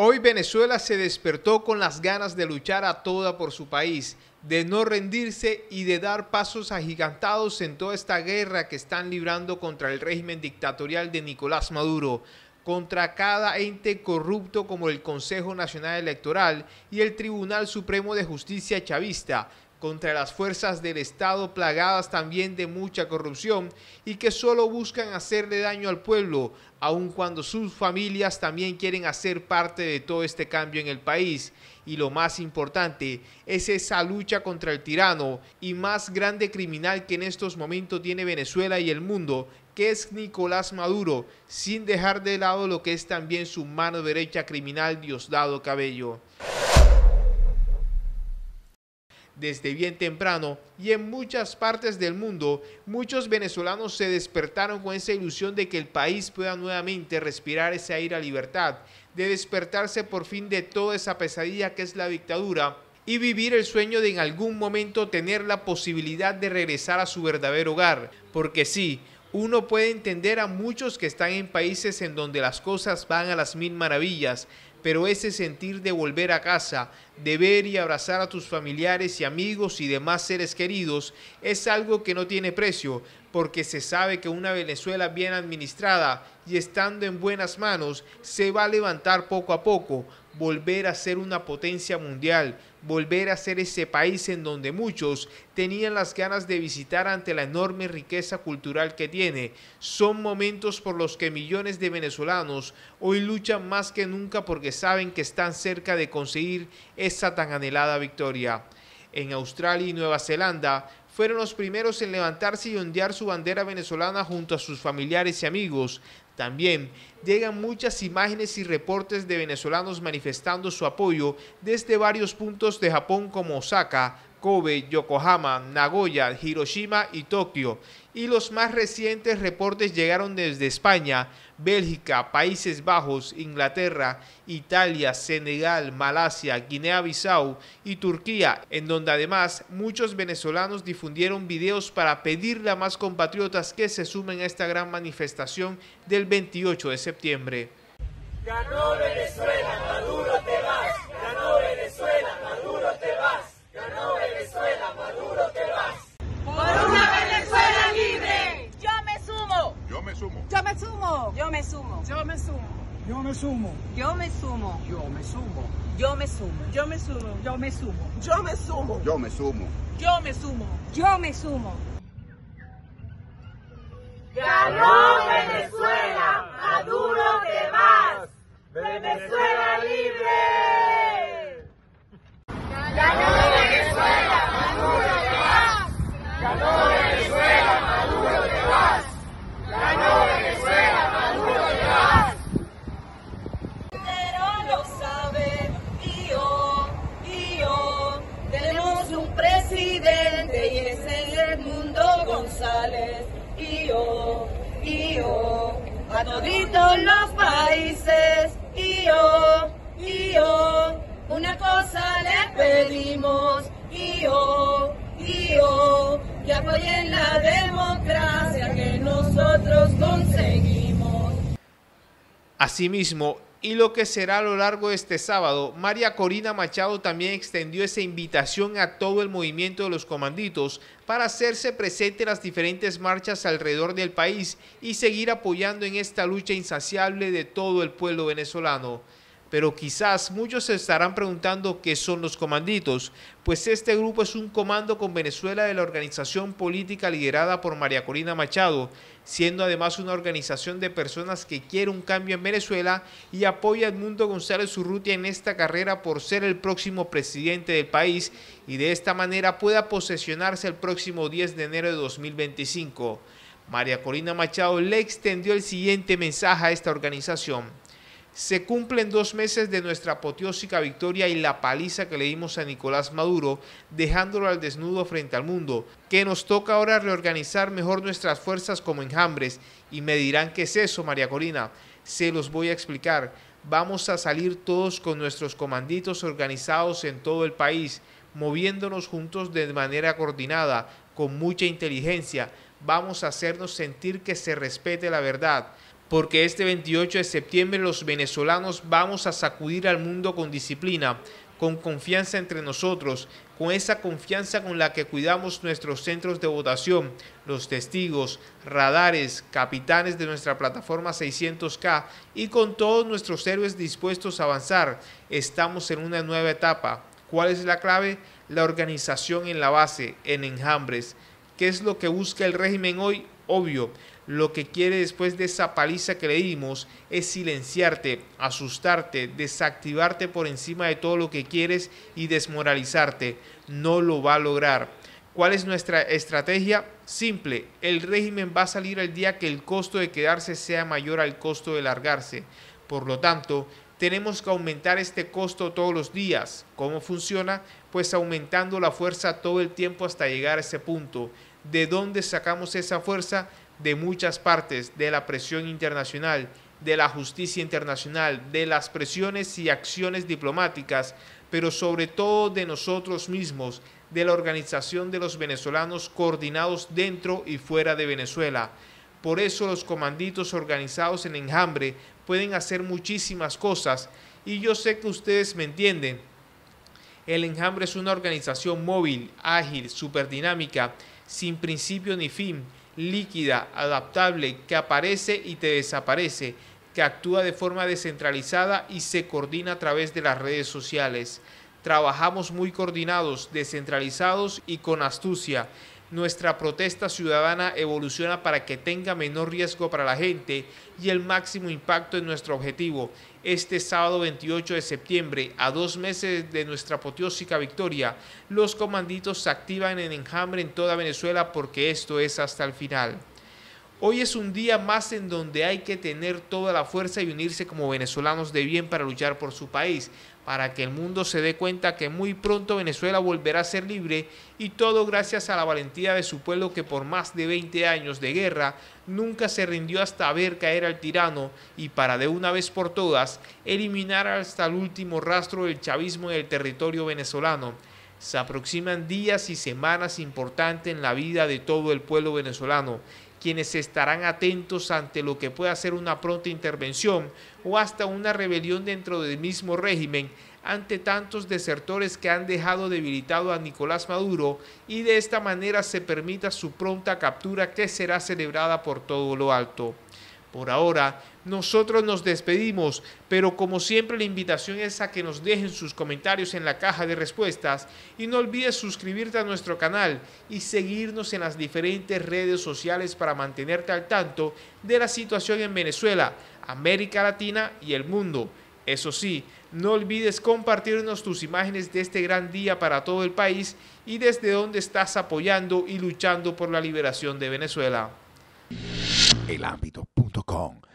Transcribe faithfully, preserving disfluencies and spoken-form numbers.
Hoy Venezuela se despertó con las ganas de luchar a toda por su país, de no rendirse y de dar pasos agigantados en toda esta guerra que están librando contra el régimen dictatorial de Nicolás Maduro, contra cada ente corrupto como el Consejo Nacional Electoral y el Tribunal Supremo de Justicia chavista, contra las fuerzas del Estado plagadas también de mucha corrupción y que solo buscan hacerle daño al pueblo, aun cuando sus familias también quieren hacer parte de todo este cambio en el país. Y lo más importante es esa lucha contra el tirano y más grande criminal que en estos momentos tiene Venezuela y el mundo, que es Nicolás Maduro, sin dejar de lado lo que es también su mano derecha criminal, Diosdado Cabello. Desde bien temprano y en muchas partes del mundo, muchos venezolanos se despertaron con esa ilusión de que el país pueda nuevamente respirar ese aire a libertad, de despertarse por fin de toda esa pesadilla que es la dictadura y vivir el sueño de en algún momento tener la posibilidad de regresar a su verdadero hogar. Porque sí, uno puede entender a muchos que están en países en donde las cosas van a las mil maravillas, pero ese sentir de volver a casa, de ver y abrazar a tus familiares y amigos y demás seres queridos es algo que no tiene precio, porque se sabe que una Venezuela bien administrada y estando en buenas manos se va a levantar poco a poco, volver a ser una potencia mundial, volver a ser ese país en donde muchos tenían las ganas de visitar ante la enorme riqueza cultural que tiene. Son momentos por los que millones de venezolanos hoy luchan más que nunca porque saben que están cerca de conseguir esa tan anhelada victoria. En Australia y Nueva Zelanda fueron los primeros en levantarse y ondear su bandera venezolana junto a sus familiares y amigos. También llegan muchas imágenes y reportes de venezolanos manifestando su apoyo desde varios puntos de Japón como Osaka, Kobe, Yokohama, Nagoya, Hiroshima y Tokio. Y los más recientes reportes llegaron desde España, Bélgica, Países Bajos, Inglaterra, Italia, Senegal, Malasia, Guinea-Bissau y Turquía, en donde además muchos venezolanos difundieron videos para pedirle a más compatriotas que se sumen a esta gran manifestación del veintiocho de septiembre. Ganó Venezuela, Maduro te vas. Ganó Venezuela, Maduro te vas. Ganó Venezuela, Maduro te vas. Por una Venezuela libre. Yo me sumo. Yo me sumo. Yo me sumo. Yo me sumo. Yo me sumo. Yo me sumo. Yo me sumo. Yo me sumo. Yo me sumo. Yo me sumo. Yo me sumo. Yo me sumo. Yo me sumo. Yo me sumo. Yo me sumo. Ganó Venezuela, Maduro te vas. Venezuela libre. Ganó Venezuela, Maduro te vas. Ganó Venezuela, Maduro te vas. Ganó Venezuela, Maduro te vas. Pero lo sabe y yo, y yo. Tenemos un presidente y es el Edmundo González. Y yo, y yo. A toditos los países. Y yo, y yo. Una cosa le pedimos. Y yo, y yo. Que apoyen la democracia que nosotros conseguimos. Asimismo, y lo que será a lo largo de este sábado, María Corina Machado también extendió esa invitación a todo el movimiento de los comanditos para hacerse presente en las diferentes marchas alrededor del país y seguir apoyando en esta lucha insaciable de todo el pueblo venezolano. Pero quizás muchos se estarán preguntando qué son los comanditos, pues este grupo es un comando con Venezuela de la organización política liderada por María Corina Machado, siendo además una organización de personas que quiere un cambio en Venezuela y apoya a Edmundo González Urrutia en esta carrera por ser el próximo presidente del país y de esta manera pueda posesionarse el próximo diez de enero de dos mil veinticinco. María Corina Machado le extendió el siguiente mensaje a esta organización. Se cumplen dos meses de nuestra apoteósica victoria y la paliza que le dimos a Nicolás Maduro, dejándolo al desnudo frente al mundo, que nos toca ahora reorganizar mejor nuestras fuerzas como enjambres. Y me dirán, ¿qué es eso, María Corina? Se los voy a explicar. Vamos a salir todos con nuestros comanditos organizados en todo el país, moviéndonos juntos de manera coordinada, con mucha inteligencia. Vamos a hacernos sentir que se respete la verdad. porque este veintiocho de septiembre los venezolanos vamos a sacudir al mundo con disciplina, con confianza entre nosotros, con esa confianza con la que cuidamos nuestros centros de votación, los testigos, radares, capitanes de nuestra plataforma seiscientos K y con todos nuestros héroes dispuestos a avanzar. Estamos en una nueva etapa. ¿Cuál es la clave? La organización en la base, en enjambres. ¿Qué es lo que busca el régimen hoy? Obvio. Lo que quiere después de esa paliza que le dimos es silenciarte, asustarte, desactivarte por encima de todo lo que quieres y desmoralizarte. No lo va a lograr. ¿Cuál es nuestra estrategia? Simple. El régimen va a salir el día que el costo de quedarse sea mayor al costo de largarse. Por lo tanto, tenemos que aumentar este costo todos los días. ¿Cómo funciona? Pues aumentando la fuerza todo el tiempo hasta llegar a ese punto. ¿De dónde sacamos esa fuerza? De muchas partes, de la presión internacional, de la justicia internacional, de las presiones y acciones diplomáticas, pero sobre todo de nosotros mismos, de la organización de los venezolanos coordinados dentro y fuera de Venezuela. Por eso los comanditos organizados en enjambre pueden hacer muchísimas cosas y yo sé que ustedes me entienden. El enjambre es una organización móvil, ágil, superdinámica, sin principio ni fin, líquida, adaptable, que aparece y te desaparece, que actúa de forma descentralizada y se coordina a través de las redes sociales. Trabajamos muy coordinados, descentralizados y con astucia. Nuestra protesta ciudadana evoluciona para que tenga menor riesgo para la gente y el máximo impacto en nuestro objetivo. Este sábado veintiocho de septiembre, a dos meses de nuestra apoteósica victoria, los comanditos se activan en enjambre en toda Venezuela porque esto es hasta el final. Hoy es un día más en donde hay que tener toda la fuerza y unirse como venezolanos de bien para luchar por su país, para que el mundo se dé cuenta que muy pronto Venezuela volverá a ser libre y todo gracias a la valentía de su pueblo que por más de veinte años de guerra nunca se rindió hasta ver caer al tirano y para de una vez por todas eliminar hasta el último rastro del chavismo en el territorio venezolano. Se aproximan días y semanas importantes en la vida de todo el pueblo venezolano, quienes estarán atentos ante lo que pueda ser una pronta intervención o hasta una rebelión dentro del mismo régimen ante tantos desertores que han dejado debilitado a Nicolás Maduro y de esta manera se permita su pronta captura que será celebrada por todo lo alto. Por ahora, nosotros nos despedimos, pero como siempre la invitación es a que nos dejen sus comentarios en la caja de respuestas y no olvides suscribirte a nuestro canal y seguirnos en las diferentes redes sociales para mantenerte al tanto de la situación en Venezuela, América Latina y el mundo. Eso sí, no olvides compartirnos tus imágenes de este gran día para todo el país y desde donde estás apoyando y luchando por la liberación de Venezuela. el ámbito punto com